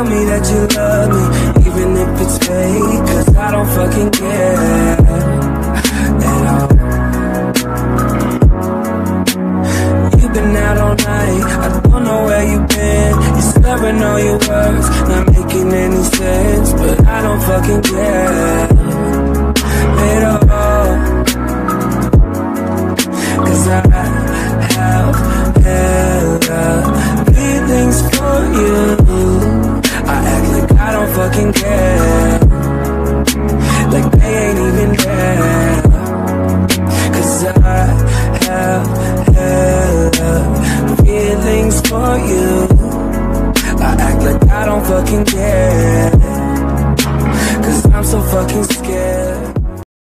me that you love me, even if it's fake, 'cause I don't fucking care.